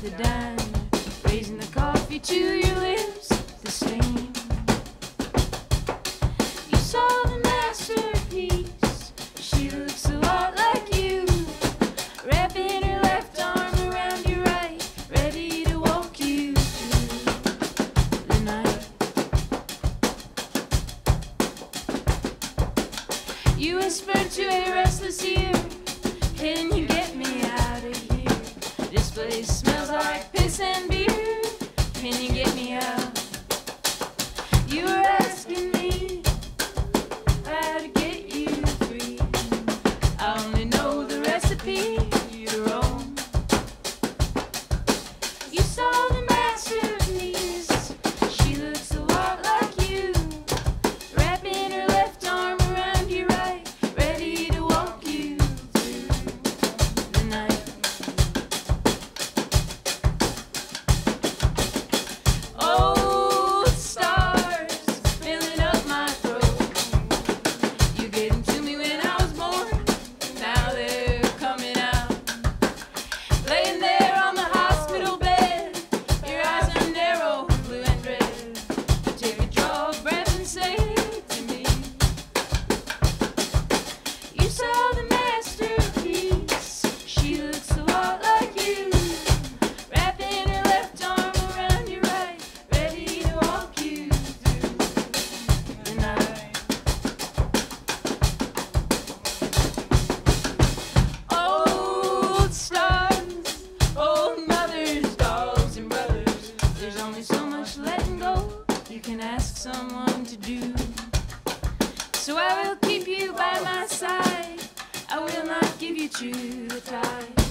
the diner, raising the coffee to your lips, the steam. You saw the masterpiece, she looks a lot like you, wrapping her left arm around your right, ready to walk you through the night. You whispered to a restless ear, can you get me out of here? This place smells like piss and beer. Can you get me out? You were asking me how to get you free. I only know the recipe to Rome. You saw the masterpiece. She looks a lot like you, wrapping her left arm around your right, ready to walk you through the night. Old stars filling up my throat. You gave them to me when I was born. Now they're coming out. Laying there on the hospital bed, your eyes are narrow, blue and red. You take a draw of breath and say to me, you saw the masterpiece. She looks a lot like you, wrapping her left arm around your right, ready to walk you through the night. Old stars, old mothers, dogs and brothers. There's only so much letting go you can ask someone to do. So I will keep you by my side. I will not give you to the tide.